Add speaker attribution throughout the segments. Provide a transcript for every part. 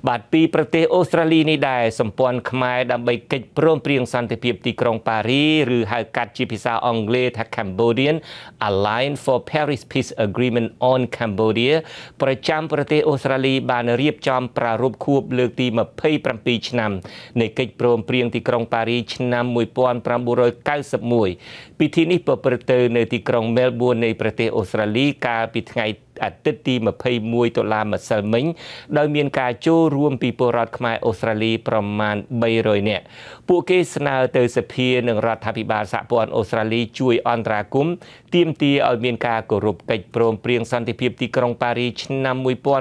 Speaker 1: បាទពីប្រទេសអូស្ត្រាលីនេះដែរសម្ព័ន្ធខ្មែរដើម្បីកិច្ចព្រមព្រៀងសន្តិភាពទីក្រុងប៉ារីឬហៅកាត់ជាភាសាអង់គ្លេសថា Cambodian Alliance for Paris Peace Agreement on Cambodia ប្រចាំប្រទេសអូស្ត្រាលីបានរៀបចំប្រារព្ធខួបលើកទី27ឆ្នាំនៃកិច្ចព្រមព្រៀងទីក្រុងប៉ារីឆ្នាំ1991ពិធីនេះប្រព្រឹត្តទៅនៅទីក្រុង Melbourne នៃប្រទេសអូស្ត្រាលីកាលពីថ្ងៃអាទិត្យទី21តុលាម្សិលមិញដោយមានការចូលរួមពីពលរដ្ឋខ្មែរអូស្ត្រាលីប្រមាណ300នាក់ពួកគេស្នើទៅសភានិងរដ្ឋាភិបាលសហព័ន្ធអូស្ត្រាលីជួយអន្តរាគមន៍ទាមទារឲ្យមានការគោរពកិច្ចព្រមព្រៀងសន្តិភាពទីក្រុងប៉ារីឆ្នាំ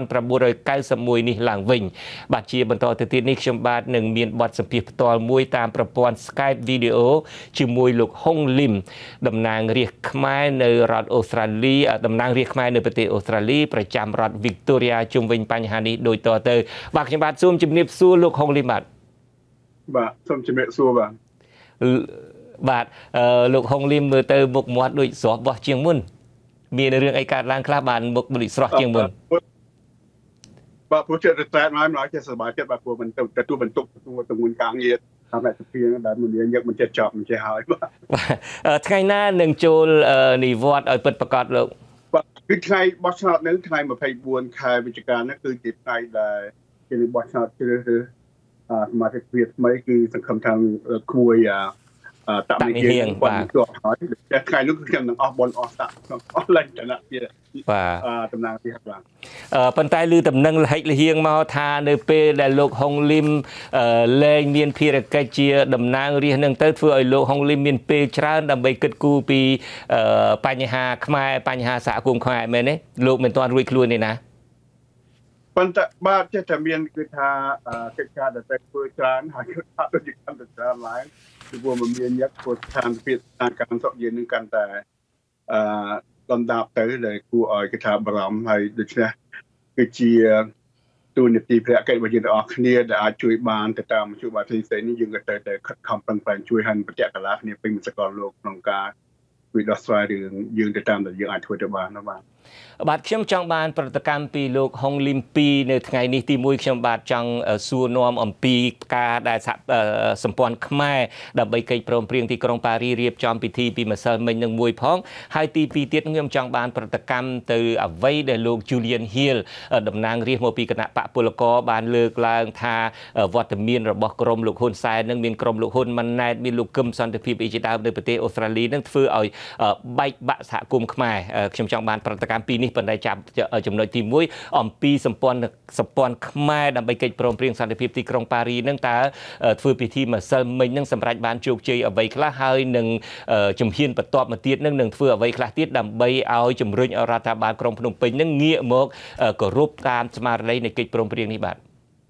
Speaker 1: 1991នេះឡើងវិញបាទជាបន្តទៅទៀតនេះខ្ញុំបាទនឹងមានបទសម្ភាសន៍ផ្ទាល់មួយតាមប្រព័ន្ធ Skype Video ជាមួយលោកហុងលឹមតំណាងរាស្ត្រខ្មែរនៅរដ្ឋអូស្ត្រាលីតំណាងរាស្ត្រខ្មែរនៅប្រទេសអូស្ត្រាលីប្រចាំរដ្ឋ Victoria ជុំវិញបញ្ហានេះដូចតទៅបាទខ្ញុំបាទសូមជំរាបសួរលោកហុងលឹមបាទ
Speaker 2: សូមជំរាបសួរ
Speaker 1: បាទលោកហុងលឹមមើលទៅមុខមាត់ដូចស្រស់បោះជាងមុនមានរឿងអីកើតឡើងខ្លះបានមុខដូចស្រស់ជាងមុន
Speaker 2: បាទព្រោះចិត្តតែមកម្ល៉េះចេះសប្បាយចិត្តបាទព្រោះមិនទទួលបន្ទុកទម្ងន់ការងារតាមតែសភាដែលមិនមានយកមិនចេះចប់មិនចេះហើយបាទ
Speaker 1: ថ្ងៃណានឹងចូលនិវត្តន៍ឲ្យពិតប្រាកដលោក
Speaker 2: បាទគឺថ្ងៃបោះឆ្នោតនឹងថ្ងៃ24ខែវិច្ឆិកានេះគឺជាថ្ងៃដែលគេនឹងបោះឆ្នោតជ្រើសរើសសមាជិកសភាថ្មីគឺសង្ឃឹមថាគួយតមិហៀងបាទហើយថ្ងៃនោះគឺខ្ញុំនឹងអស់បុណ្យអស់សាក់អស់ឡើងឋានៈជាតំណាងទីបាទ
Speaker 1: ប៉ុន្តែឮដំណឹងលហិចលហៀងមកថានៅពេលដែលលោកហុងលឹមលែងមានភារកិច្ចជាតំណាងរាស្ត្រនឹងទៅធ្វើឲ្យលោកហុងលឹមមានពេលច្រើនដើម្បីគិតគូរពីបញ្ហាខ្មែរបញ្ហាសហគមន៍ខ្មែរមែនទេលោកមិនទាន់រួចខ្លួនទេណា
Speaker 2: ប៉ុន្តែបាទចេះតែមានគឺថាកិច្ចការដែលតែធ្វើច្រើនហើយគឺថាដូចជាកាន់តែច្រើនឡើងពីព្រោះមិនមានយកព្រោះស្ថានភាពការសុខយើងនឹងកាន់តែលំដាប់ទៅដែលគួរឲ្យគេថាបារម្ភហើយដូច្នេះគឺជាទូនាទីព្រះកិច្ចរបស់យើងទាំងអស់គ្នាដែលអាចជួយបានទៅតាមមធ្យោបាយផ្សេងៗនេះយើងក៏ត្រូវតែខិតខំប្រឹងប្រែងជួយឲ្យប្រតិកលាគ្នាពេញសកលលោកក្នុងការវិដោះស្រាយរឿងយើងទៅតាមដែលយើងអាចធ្វើទៅបានណា
Speaker 1: បាទខ្ញុំចង់បានប្រតិកម្មពីលោកហុងលឹម2នៅថ្ងៃនេះទី1ខ្ញុំបាទចង់សួរនាំអំពីការដែលសម្ព័ន្ធខ្មែរដើម្បីកិច្ចព្រមព្រៀងទីក្រុងប៉ារីរៀបចំពិធីពីម្សិលមិញនឹងមួយផងហើយទី2ទៀតខ្ញុំចង់បានប្រតិកម្មទៅអ្វីដែលលោក Julian Hill តំណាងរាស្ត្រមកពីគណៈបកពលករបានលើកឡើងថាវត្តមានរបស់ក្រុមលោកហ៊ុនសែននឹងមានក្រុមលោកហ៊ុនម៉ាណែតមានលោកកឹមសន្តិភាពអីជាដើមនៅប្រទេសអូស្ត្រាលីនឹងធ្វើឲ្យបែកបាក់សហគមន៍ខ្មែរខ្ញុំចង់បានប្រតិកម្មពីនេះប៉ុន្តែចាប់ចំណុចទី1អំពីសម្ព័ន្ធខ្មែរដើម្បីកិច្ចព្រមព្រៀងសន្តិភាពទីក្រុងប៉ារីនឹងតើធ្វើពិធីម្សិលមិញនឹងសម្រាប់បានជោគជ័យអ្វីខ្លះហើយនឹងជំហានបន្ទាប់មកទៀតនឹងធ្វើអ្វីខ្លះទៀតដើម្បីឲ្យជំរុញរដ្ឋាភិបាលក្រុងភ្នំពេញនឹងងាកមកគោរពតាមស្មារតីនៃកិច្ចព្រមព្រៀងនេះបាទ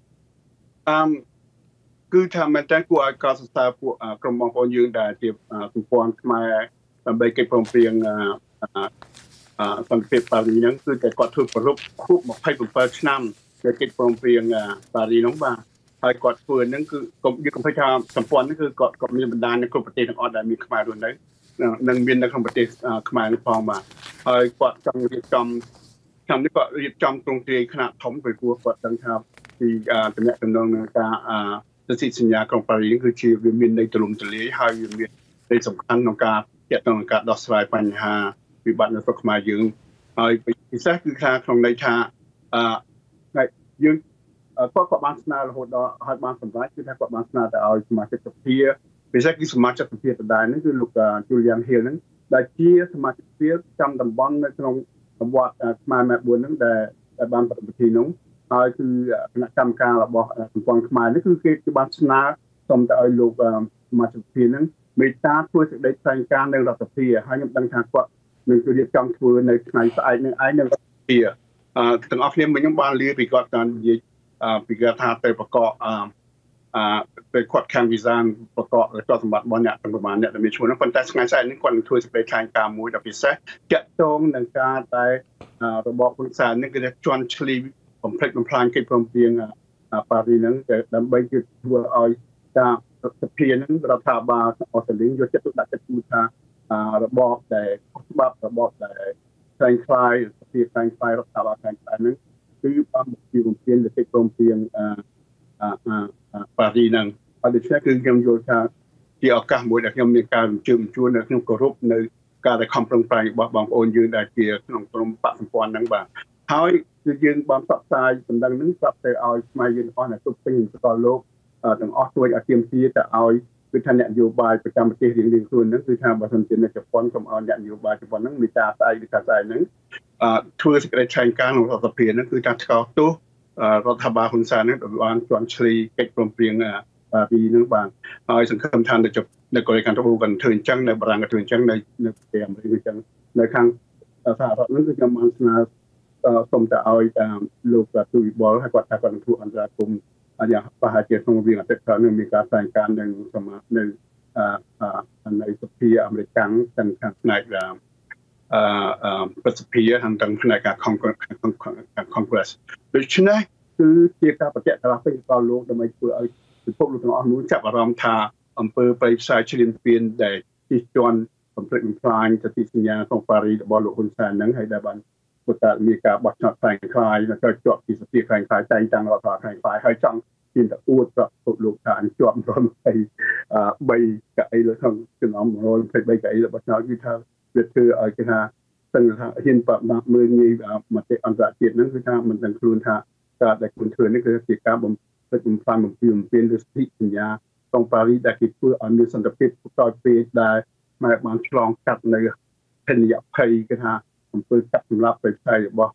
Speaker 2: គឺថាមែនតើគួរឲ្យកោតសរសើរពួកក្រុមបងប្អូនយើងដែលជាសម្ព័ន្ធខ្មែរដើម្បីកិច្ចព្រមព្រៀងសន្តិភាពប៉ារីហ្នឹងគឺតែគាត់ធ្វើប្រពខួប27ឆ្នាំនៃកិច្ចព្រមព្រៀងប៉ារីហ្នឹងបាទហើយគាត់ធ្វើហ្នឹងគឺយើងកុំភ្លេចថាសម្ព័ន្ធហ្នឹងគឺគាត់មានបណ្ដាញនៅគ្រប់ប្រទេសទាំងអស់ដែលមានខ្មែររស់នៅនឹងមាននៅក្នុងប្រទេសខ្មែរនេះផងបាទហើយគាត់ចង់រៀបចំឆ្នាំនេះគាត់រៀបចំទ្រង់ទ្រាយខ្នាតធំពីព្រោះគាត់ដឹងថាពីតំណែងនឹងការសន្ធិសញ្ញាក្រុងប៉ារីគឺជាវាមានន័យទូលំទូលាយហើយវាមានន័យសំខាន់ក្នុងការទាក់ទងនឹងការដោះស្រាយបញ្ហាវិបត្តិនៅស្រុកខ្មែរយើងហើយពិសេសគឺថាក្នុងន័យថាយើងគាត់បានស្នើរហូតដល់ឲ្យបានសម្រេចគឺថាគាត់បានស្នើទៅឲ្យសមាជិកសភាពិសេសគឺសមាជិកសភាដដែលហ្នឹងគឺលោក Julian Hill ហ្នឹងដែលជាសមាជិកសភាចាំតំបន់នៅក្នុងវត្តខ្មែរម៉ែ4ហ្នឹងដែលបានប្រតិបត្តិនោះហើយគឺគណៈកម្មការរបស់សម្ព័ន្ធខ្មែរនេះគឺគេបានស្នើសុំទៅឲ្យលោកសមាជិកសភាហ្នឹងមេត្តាធ្វើសេចក្តីថ្លែងការណ៍នៅរដ្ឋសភាហើយខ្ញុំដឹងថាគាត់នឹងរៀបចំធ្វើនៅថ្ងៃស្អែកនឹងឯងនៅរដ្ឋសភាទាំងអស់គ្នាខ្ញុំបានលាពីគាត់តាមនិយាយពីគាត់ថាទៅប្រកបទៅគាត់ខាងវីសាប្រកបរដ្ឋសម្បត្តិរបស់អ្នកប្រមាណអ្នកដែលមានឈ្មោះហ្នឹងប៉ុន្តែថ្ងៃស្អែកនេះគាត់នឹងធ្វើសេចក្តីថ្លែងការណ៍មួយដ៏ពិសេសទាក់ទងនឹងការតែរបបហ៊ុនសែននេះគឺជន់ឈ្លីបំផ្លិចបំផ្លាញកិច្ចព្រមព្រៀងប៉ារីហ្នឹងដើម្បីគឺធ្វើឲ្យការសភាហ្នឹងរដ្ឋាភិបាលអូស្ត្រាលីយកចិត្តទុកដាក់ទៅថារបបដែលច្បាប់របបដែលខ្លាំងខ្លាយសភាខ្លាំងខ្លាយរដ្ឋាភិបាលខ្លាំងខ្លាយហ្នឹងគឺបានពីរំពៀនទៅកិច្ចព្រមព្រៀងប៉ារីហ្នឹងហើយដូច្នេះគឺខ្ញុំយល់ថាជាឱកាសមួយដែលខ្ញុំមានការអញ្ជើញជួននៅក្នុងគោរពនៅការដែលខំប្រឹងប្រែងរបស់បងប្អូនយើងដែលជាក្នុងក្រុមបកសម្ព័ន្ធហ្នឹងបាទហើយគឺយើងបានផ្សព្វផ្សាយបណ្ដឹងហ្នឹងប្រាប់ទៅឲ្យខ្មែរយើងអស់នៅគ្រប់ពេញសកលលោកទាំងអស់ជួយឲ្យទៀមទាទៅឲ្យគឺថាអ្នកនយោបាយប្រចាំប្រទេសរៀងៗខ្លួនហ្នឹងគឺថាបើសិនជានៅជប៉ុនកុំឲ្យអ្នកនយោបាយជប៉ុនហ្នឹងមានការស្អែកឬការស្អែកហ្នឹងធ្វើសេចក្តីថ្លែងការណ៍ក្នុងរដ្ឋសភាហ្នឹងគឺថាថ្កោលទោសរដ្ឋាភិបាលហ៊ុនសែនហ្នឹងបានជន់ឈ្លីកិច្ចព្រមព្រៀងពីហ្នឹងបានហើយសង្ឃឹមថានៅកូរ៉េខាងត្បូងក៏ធ្វើអញ្ចឹងនៅបារាំងក៏ធ្វើអញ្ចឹងនៅប្រទេសអាមេរិកអញ្ចឹងនៅខាងសហរដ្ឋហ្នឹងគឺខ្ញុំបានស្នើសូមទៅឲ្យលោកទូវិបុលហើយគាត់ថាគាត់នឹងធ្វើអន្តរាគមន៍យ៉ាងប្រហែលជាក្នុងវិងអាទិត្យក្រោយនឹងមានការស្ដែងការនៅនៅសភាអាមេរិកទាំងខាងផ្នែកប្រសិទ្ធភាពទាំងផ្នែកការ Congress ដូច្នេះគឺជាការប្រតិបត្តិទៅដល់លោកដើម្បីធ្វើឲ្យពិភពលោកទាំងអស់នោះចាប់អារម្មណ៍ថាអង្គើប្រៃផ្សាយឈ្លានពានដែលជិះជាន់បំផ្លិចបំផ្លាញទៅទីសញ្ញាក្នុងប៉ារីរបស់លោកហ៊ុនសែនហ្នឹងហើយដែលបានគាត់មានការបោះឆ្នោតខ្លាំងខ្លាយនៅជាប់ពីសភាខ្លាំងខ្លាយតែងតាំងរដ្ឋាភិបាលខ្លាំងខ្លាយហើយចង់ជឿទៅអួតប្រាប់ពិភពលោកថាអញជាប់123កៅអីលើក្នុងចំណោម123កៅអីរបស់ឆ្នោតគឺថាវាធ្វើឲ្យគេថាស្ទឹងថាហ៊ានប្រមាថមើលងាយមតិអន្តរជាតិហ្នឹងគឺថាមិនដឹងខ្លួនថាការដែលខ្លួនធ្វើនេះគឺជាការបំផ្លិចបំផ្លាញបំពានលើសិទ្ធិសញ្ញាក្នុងប៉ារីដែលគេធ្វើឲ្យមានសន្តិភាពក្រោយពេលដែលមកបានឆ្លងកាត់នៅភេទយភ័យគេថាអំពើកាប់សម្លាប់ប្រតិរបស់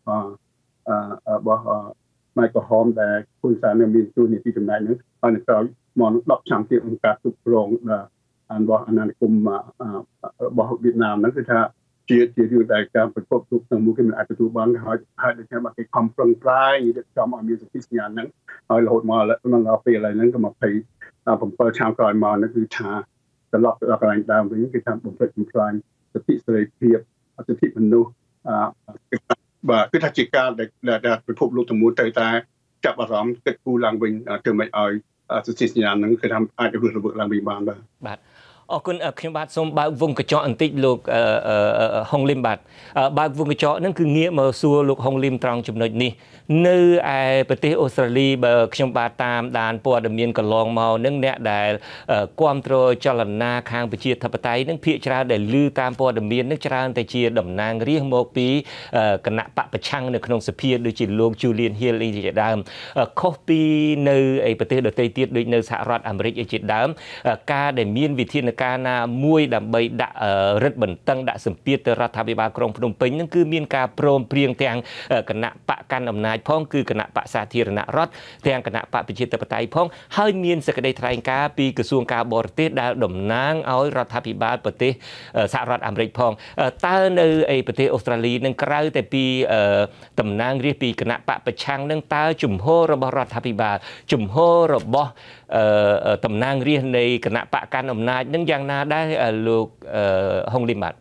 Speaker 2: ម៉ៃកហមដែលហ៊ុនសែនមានទូនីតិចំណែកហ្នឹងហើយនៅក្រោយមក10ឆ្នាំទៀតអង្គការគ្រប់គ្រងរបស់អាណានិគមរបស់វៀតណាមហ្នឹងគឺថាជារឿងដែលការប្រកបទុកទាំងមូលគេមិនអាចទទួលបានហើយដូចថាបើគេខំប្រឹងប្រែងរៀបចំឲ្យមានសន្ធិសញ្ញាហ្នឹងហើយរហូតមកដល់ពេលឥឡូវហ្នឹងក៏27ឆ្នាំក្រោយមកហ្នឹងគឺថាត្រឡប់ទៅដល់កន្លែងដើមវិញគឺថាបំផ្លិចបំផ្លាញសិទ្ធិសេរីភាពសិទ្ធិមនុស្សបាទគឺថាជាការដែលពិភពលោកទាំងមូលទៅតែចាប់អារម្មណ៍គិតគូរឡើងវិញធ្វើម៉េចឲ្យសន្ធិសញ្ញាហ្នឹងគឺថាអាចរស់រវើកឡើងវិញបានបាទ
Speaker 1: អរគុណខ្ញុំបាទសូមបើកវងកញ្ចក់បន្តិចលោកហុងលឹមបាទបើកវងកញ្ចក់ហ្នឹងគឺងាកមកសួរលោកហុងលឹមត្រង់ចំណុចនេះនៅឯប្រទេសអូស្ត្រាលីបើខ្ញុំបាទតាមដានព័ត៌មានកន្លងមកនឹងអ្នកដែលគ្រប់គ្រងចលនាខាងប្រជាធិបតេយ្យនឹងភាគច្រើនដែលឮតាមព័ត៌មាននឹងច្រើនតែជាតំណាងរាស្ត្រមកពីគណៈបកប្រឆាំងនៅក្នុងសភាដូចជាលោក Julian Hill អីជាដើមខុសពីនៅឯប្រទេសដទៃទៀតដូចនៅសហរដ្ឋអាមេរិកអីជាដើមការដែលមានវិធានការណាមួយដើម្បីដាក់រឹតបន្តឹងដាក់សម្ពាធទៅរដ្ឋាភិបាលក្រុងភ្នំពេញនឹងគឺមានការព្រមព្រៀងទាំងគណៈបកកាន់អំណាចផងគឺគណៈបកសាធារណរដ្ឋទាំងគណៈបកប្រជាធិបតេយ្យផងហើយមានសេចក្តីថ្លែងការណ៍ពីក្រសួងការបរទេសដែលតំណាងឲ្យរដ្ឋាភិបាលប្រទេសសហរដ្ឋអាមេរិកផងតើនៅប្រទេសអូស្ត្រាលីនឹងក្រៅតែពីតំណាងរាស្ត្រពីគណៈបកប្រឆាំងនឹងតើជំហររបស់រដ្ឋាភិបាលជំហររបស់តំណាងរាស្ត្រនៃគណៈបកកាន់អំណាចនឹងយ៉ាងណាដែរលោកហុងលឹមបាទ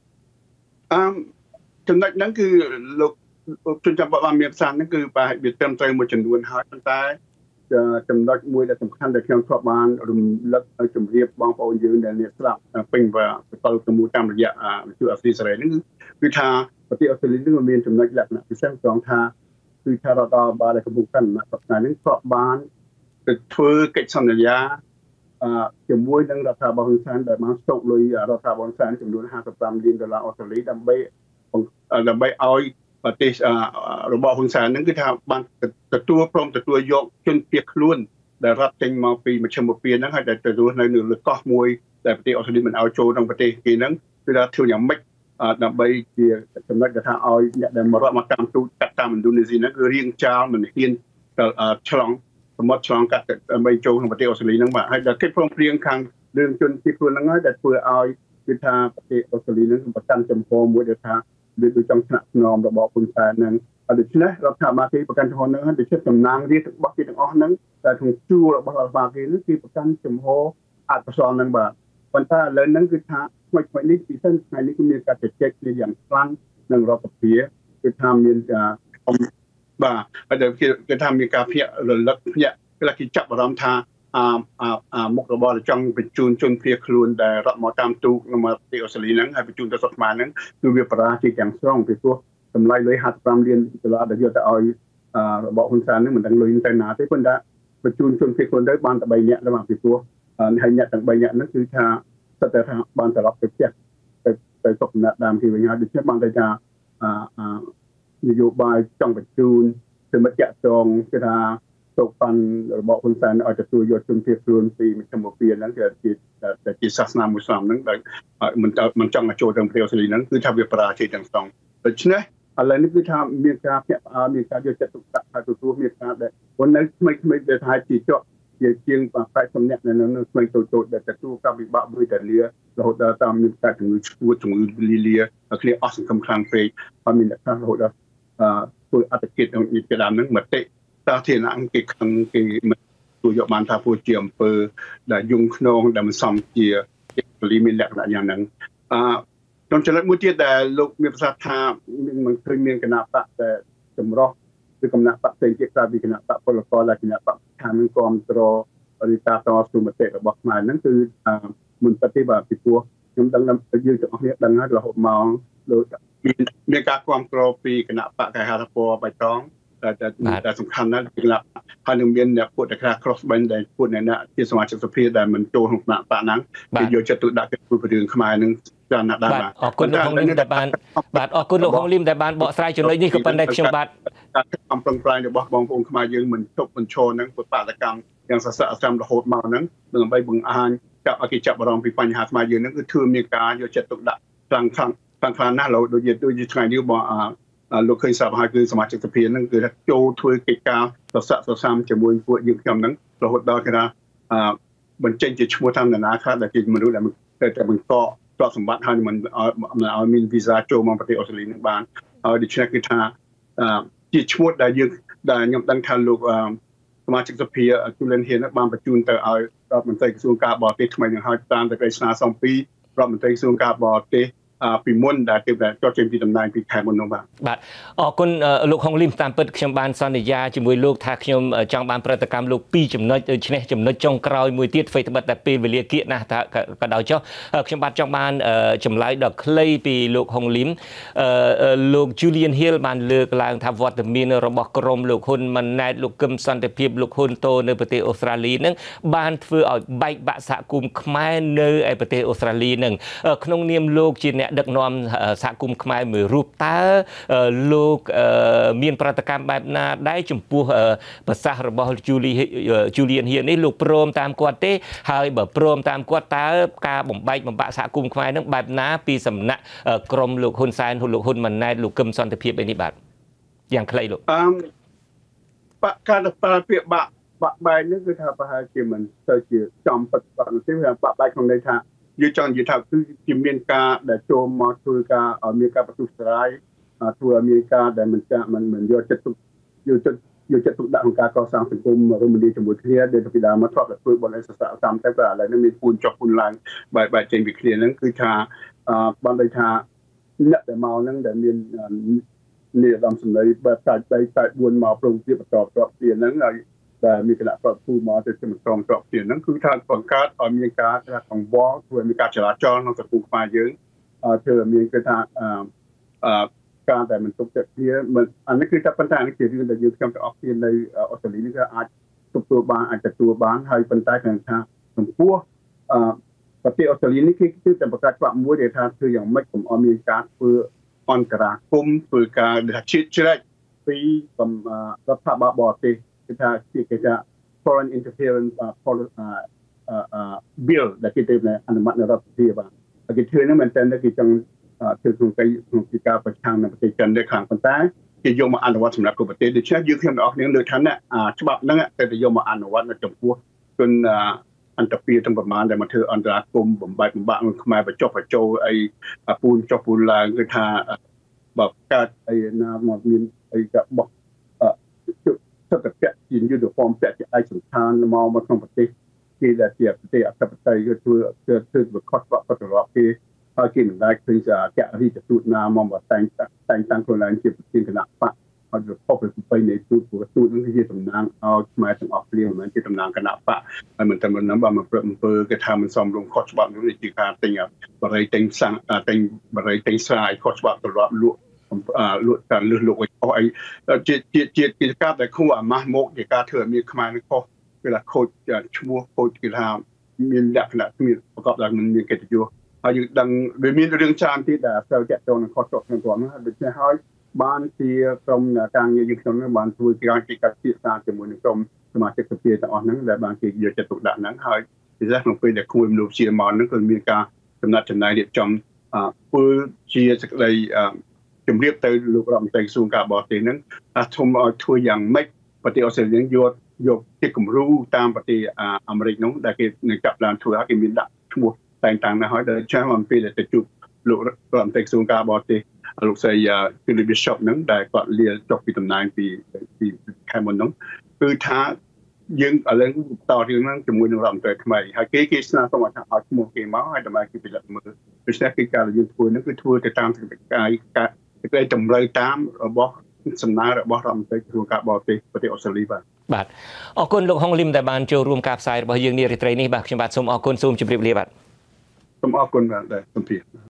Speaker 2: ចំណុចហ្នឹងគឺលោកជនចាប់បានមានប្រសាសន៍ហ្នឹងគឺប្រហែលវាត្រឹមត្រូវមួយចំនួនហើយប៉ុន្តែចំណុចមួយដែលសំខាន់ដែលខ្ញុំធ្លាប់បានរំលឹកឲ្យជម្រាបបងប្អូនយើងដែលអ្នកស្ដាប់ពេញសកលកម្មតាមរយៈវិទ្យុអាស៊ីសេរីហ្នឹងគឺថាប្រទេសអូស្ត្រាលីនឹងមានចំណុចលក្ខណៈពិសេសត្រង់ថាគឺថារដ្ឋាភិបាលដែលកំពុងកាន់អំណាចផ្នែកនេះធ្លាប់បានទៅធ្វើកិច្ចសន្យាជាមួយនឹងរដ្ឋាភិបាលហ៊ុនសែនដែលបានស្តុកលុយរដ្ឋាភិបាលហ៊ុនសែនចំនួន$55 លានអូស្ត្រាលីដើម្បីឲ្យប្រទេសរបស់ហ៊ុនសែនហ្នឹងគឺថាបានទទួលយកជនភៀសខ្លួនដែលរត់ចេញមកពីមជ្ឈមបូព៌ាហ្នឹងហើយដែលទៅរស់នៅលើកោះមួយដែលប្រទេសអូស្ត្រាលីមិនឲ្យចូលក្នុងប្រទេសគេហ្នឹងគឺថាធ្វើយ៉ាងម៉េចដើម្បីជាចំណុចថាឲ្យអ្នកដែលមកតាមទូតកាត់តាមឥណ្ឌូនេស៊ីហ្នឹងគឺរៀងចាលមិនហ៊ានឆ្លងសមុទ្រឆ្លងកាត់ដើម្បីចូលក្នុងប្រទេសអូស្ត្រាលីហ្នឹងបាទហើយដល់កិច្ចព្រមព្រៀងខាងរឿងជនភៀសខ្លួនហ្នឹងហើយដែលធ្វើឲ្យគឺថាប្រទេសអូស្ត្រាលីហ្នឹងប្រកាន់ចំហមួយដែលថាវាដូចចង់ថ្នាក់ថ្នមរបស់ហ៊ុនសែនហ្នឹងដូច្នេះរដ្ឋាភិបាលគេប្រកាន់ចំហហ្នឹងហើយដូច្នេះតំណាងរាស្ត្ររបស់គេទាំងអស់ហ្នឹងតែក្នុងជួររបស់រដ្ឋាភិបាលគេហ្នឹងគឺប្រកាន់ចំហអត្តសញ្ញាណហ្នឹងបាទប៉ុន្តែឥឡូវហ្នឹងគឺថាថ្មីនេះពិសេសថ្ងៃនេះគឺមានការជជែកគ្នាយ៉ាងខ្លាំងនឹងរដ្ឋសភាគឺថាមានបាទហើយគេថាមានការភ្ញាក់រលឹកភ្ញាក់គឺគេចាប់អារម្មណ៍ថាមុខរបរចង់បញ្ជូនជនភៀសខ្លួនដែលរត់មកតាមទូកនៅប្រទេសអូស្ត្រាលីហ្នឹងហើយបញ្ជូនទៅស្រុកខ្មែរហ្នឹងគឺវាបរាជ័យទាំងស្រុងពីព្រោះតម្លៃលុយ$55 លានដែលយកទៅឲ្យរបស់ហ៊ុនសែននឹងមិនដឹងលុយទៅណាទេប៉ុន្តែបញ្ជូនជនភៀសខ្លួនទៅបានតែ3នាក់ដល់មកពីព្រោះហើយអ្នកទាំង3នាក់ហ្នឹងគឺថាសិតតែថាបានត្រឡប់ទៅផ្ទះទៅសុខដំណើរដើមពីវិញហើយដូច្នេះបានតែថានយោបាយចង់បញ្ជូនទៅមិត្តតាក់ទងគឺថាទៅបានរបស់ហ៊ុនសែនឲ្យទទួលយកជនភៀសខ្លួនពីមជ្ឈមណ្ឌលហ្នឹងគឺជាសាសនាមូស្លាមហ្នឹងដែលមិនចង់ឲ្យចូលទៅប្រទេសអូស្ត្រាលីហ្នឹងគឺថាវាបរាជ័យទាំងស្រុងដូច្នេះឥឡូវនេះគឺថាមានការភ្ញាក់ផ្អើលមានការយកចិត្តទុកដាក់ហើយទទួលមានការដែលប៉ុន្តែថ្មីដែលថាជាជាប់ជាង80នាក់នៅនឹងថ្មីតូចដែលទទួលកម្មវិបាកមួយតែលារហូតដល់តាមមានការជំងឺឈួតជំងឺលីលាគ្នាអស់សង្ឃឹមខ្លាំងពេកហើយមានអ្នកខ្លះរហូតដល់ធ្វើអត្តកិច្ចក្នុងជាដើមហ្នឹងមតិសាធារណៈគេខឹងគេមិនទទួលយកបានថាពួកជាអំពើដែលយងខ្នងដែលមិនសមជាពលីមានលក្ខណៈយ៉ាងហ្នឹងក្នុងចំណុចមួយទៀតដែលលោកមានប្រសាសន៍ថាមិនឃើញមានគណៈបកតែចម្រោះឬគណៈបកផ្សេងទៀតក្រៅពីគណៈបកពលករและគណៈបកខាងនឹងគ្រប់គ្រងឬការតស៊ូមតិរបស់ខ្មែរហ្នឹងគឺមិនប្រតិបត្តិពីព្រោះខ្ញុំដឹងថាយើងទាំងអស់គ្នាដឹងហើយរហូតមកលោកមានការគ្រប់គ្រងពីគណៈបកកែហត្ថពណ៌បៃតងតែសំខាន់ណាស់គណៈហើយនឹងមានអ្នកពួកតែខ្លះ cross band ដែលពួកអ្នកជាសមាជិកសភាដែលមិនចូលក្នុងគណៈបកហ្នឹងគេយកចិត្តទុកដាក់ពីរឿងខ្មែរហ្នឹងចាណាស់ដែរបាទ
Speaker 1: អរគុណលោកហុងលីមដែលបានបាទអរគុណលោកហុងលីមដែលបានបកស្រាយចំណុចនេះក៏ប៉ុន្តែខ្ញុំបាទ
Speaker 2: ការអំប្រឹងប្រែងរបស់បងប្អូនខ្មែរយើងមិនជប់បញ្ឈរហ្នឹងពុទ្ធបាតកម្មយ៉ាងសស្រាក់ស្រាំរហូតមកហ្នឹងដើម្បីបង្ហាញចាប់ឲ្យគេចាប់អារម្មណ៍ពីបញ្ហាខ្មែរយើងហ្នឹងគឺធ្វើមានការយកចិត្តទុកដាក់ខ្លាំងណាស់លោកដូចថ្ងៃនេះបងលោកឃើញស្រាប់ហើយគឺសមាជិកសភាហ្នឹងគឺថាចូលធ្វើកិច្ចការសស្រាក់សស្រាំជាមួយពួកយើងខ្ញុំហ្នឹងរហូតដល់គេថាបញ្ចេញជាឈ្មោះតាមនាខ្លះដែលជាមនុស្សដែលតែបង្កទ្រព្យសម្បត្តិហើយមិនឲ្យមានវីសាចូលមកប្រទេសអូស្ត្រាលីនឹងបានហើយដូច្នេះគឺថាជាឈ្មោះដែលខ្ញុំដឹងថាលោកសមាជិកសភាជូលៀនហ៊ានបានបញ្ជូនទៅឲ្យរដ្ឋមន្ត្រីក្រសួងការបរទេសថ្មីនឹងហើយតាមតែស្នើសុំពីរដ្ឋមន្ត្រីក្រសួងការបរទេសពីមុនដែលគាត់ចេញពីតំណែងពីខែមុននោះបាទ
Speaker 1: អរគុណលោកហុងលីមតាមពិតខ្ញុំបានសន្យាជាមួយលោកថាខ្ញុំចង់បានប្រតិកម្មលោក2ចំណុចដូច្នេះចំណុចចុងក្រោយមួយទៀតអ្វីត្បិតតែពេលវេលាគៀកណាស់ថាក៏ដោយចុះខ្ញុំបាទចង់បានចម្លើយដល់ខ្លីពីលោកហុងលីមលោក Julian Hill បានលើកឡើងថាវត្តមានរបស់ក្រុមលោកហ៊ុនម៉ាណែតលោកកឹមសន្តិភាពលោកហ៊ុនតូនៅប្រទេសអូស្ត្រាលីនឹងបានធ្វើឲ្យបែកបាក់សហគមន៍ខ្មែរនៅឯប្រទេសអូស្ត្រាលីនឹងក្នុងនាមលោកជាអ្នកដឹកនាំសហគមន៍ខ្មែរមួយរូបតើលោកមានប្រតិកម្មបែបណាដែរចំពោះប្រសាសន៍របស់ Julian Hill នេះលោកព្រមតាមគាត់ទេហើយបើព្រមតាមគាត់តើការបំបែកបំបាក់សហគមន៍ខ្មែរនឹងបែបណាពីសំណាក់ក្រមលោកហ៊ុនសែនលោកហ៊ុនម៉ាណែតលោកកឹមសន្តិភាពនេះបាទយ៉ាងខ្លីលោក
Speaker 2: ការប្រើពាក្យបាក់បែកនេះគឺថាប្រហែលជាមិនទៅជាចំពិតបាទទេវាបាក់បែកក្នុងន័យថាយើងចង់និយាយថាគឺជាមានការដែលចូលមកធ្វើការឲ្យមានការបន្ទុះស្រាយធ្វើឲ្យមានការដែលមិនយកចិត្តទុកដាក់ក្នុងការកសាងសង្គមរមនាជាមួយគ្នាដែលពីដើមមកធ្លាប់តែធ្វើបុណ្យអសសកម្មតែឥឡូវនេះមានពូនចុះពូនឡើងបែបចេញពីគ្នាហ្នឹងគឺថាបានន័យថាអ្នកដែលមកហ្នឹងដែលមាននេះឧត្តមសម្លេងបែប4មកប្រងជាបន្តប្រកគ្នាហ្នឹងហើយដែលមានគណៈប្រតិភូមកទៅជំនុំប្រកគ្នាហ្នឹងគឺថាបង្កើតឲ្យមានការកង្វល់ធ្វើមានការចរាចរណ៍ក្នុងសង្គមខ្មែរយើងធ្វើឲ្យមានគេថាការដែលមិនទុកចិត្តគ្នាអានេះគឺតែប៉ុន្តែអានេះជារឿងដែលយើងខ្ញុំទាំងអស់គ្នានៅអូស្ត្រាលីនេះក៏អាចទទួលបានហើយប៉ុន្តែខ្ញុំថាចំពោះប្រទេសអូស្ត្រាលីនេះគឺតែបង្កើតច្បាប់មួយដែលថាធ្វើយ៉ាងម៉េចកុំឲ្យមានការធ្វើអន្តរាគមន៍ធ្វើការដែលជ្រៀតជ្រែកពីរដ្ឋាភិបាលបរទេសគេថា foreign interference bill ដែលគេទៅអនុម័តនៅរដ្ឋសភាបាទគេធ្វើហ្នឹងមែនតើគេចង់ធ្វើក្នុងការប្រឆាំងនឹងប្រទេសចិននៅខាងប៉ុន្តែគេយកមកអនុវត្តសម្រាប់គ្រប់ប្រទេសដូច្នេះយើងខ្ញុំទាំងអស់គ្នាលើកថាច្បាប់ហ្នឹងតែយកមកអនុវត្តនៅចំពោះជនអន្តរជាតិទាំងប្រមាណដែលមកធ្វើអន្តរាគមន៍បំបាក់ខ្មែរបច្ចុប្បន្នចូលអីពូនចុះពូនឡើងគឺថាបើកើតអីណាមកមានអីក៏បោះសិទ្ធិពាក់ជាយុទ្ធភូមិពាក់ជាឯកសណ្ឋានមកក្នុងប្រទេសគេដែលជាប្រទេសអធិបតេយ្យគឺធ្វើខុសច្បាប់ប្រតិបត្តិគេហើយគេមិនដែលឃើញថាចរិយាទូតណាមកតែងតាំងខ្លួនឡើងជាប្រធានគណៈបកហើយប្រកបដោយប្រពៃណីទូតព្រោះទូតនេះជាតំណាងឲ្យខ្មែរទាំងអស់គ្នាមិនមែនជាតំណាងគណៈបកហើយមិនតែមិនបានមកព្រឹកអំពើគេថាមិនសមរម្យខុសច្បាប់នោះជាការទិញបរិយាទិញសាំងទិញបរិយាទិញស្រាយខុសច្បាប់ទម្លាប់លក់លក់ការលឺលោកអីជាការដែលគួរអាម៉ាស់មកជាការធ្វើឲ្យមានខ្មែរនឹងខុសគឺថាខូចឈ្មោះខូចគឺថាមានលក្ខណៈគ្មានប្រកបដោយមិនមានកិត្តិយសហើយយើងដឹងវាមានរឿងច្រើនទៀតដែលត្រូវតាក់ទងនឹងខុសច្បាប់ក្នុងរដ្ឋហ្នឹងដូច្នេះហើយបានជាក្រុមការងារយើងខ្ញុំបានធ្វើការកិច្ចការពិសាជាមួយនឹងក្រុមសមាជិកសភាទាំងអស់ហ្នឹងដែលបានគេយកចិត្តទុកដាក់ហ្នឹងហើយពិសេសក្នុងពេលដែលគួរមនុស្សជាមកហ្នឹងគឺមានការចំណាត់ចំណាយរៀបចំធ្វើជាសេចក្តីជំរាបទៅលោករដ្ឋមន្ត្រីក្រសួងការបរទេសហ្នឹងធំឲ្យធ្វើយ៉ាងម៉េចប្រទេសអូស្ត្រាលីយកជាគំរូតាមប្រទេសអាមេរិកនោះដែលគេនឹងចាប់ឡើងធ្វើឲ្យគេមានដាក់ឈ្មោះតែងតាំងណាស់ហើយដល់ចាំអំពីដែលទៅជួបលោករដ្ឋមន្ត្រីក្រសួងការបរទេសលោកស្រីគឺលីប៊ីឈប់ហ្នឹងដែលគាត់លាចុះពីតំណែងពីខែមុនហ្នឹងគឺថាយើងឥឡូវតរឿងហ្នឹងជាមួយនឹងរដ្ឋមន្ត្រីថ្មីហើយគេស្នើសុំឲ្យឲ្យឈ្មោះគេមកហើយដើម្បីគេពិនិត្យមើលដូច្នេះគឺការយើងធ្វើហ្នឹងគឺធ្វើទៅតាមសេចក្តីតម្រូវតាមរបស់សំណើរបស់រដ្ឋមន្ត្រីក្រសួងការបរទេសប្រទេសអូស្ត្រាលី
Speaker 1: បាទអរគុណលោកហុងលឹមដែលបានចូលរួមការផ្សាយរបស់យើងនារីត្រីនេះបាទខ្ញុំបាទសូមអរគុណសូមជម្រាបលាបាទ
Speaker 2: សូមអរគុណបាទសម្ភារ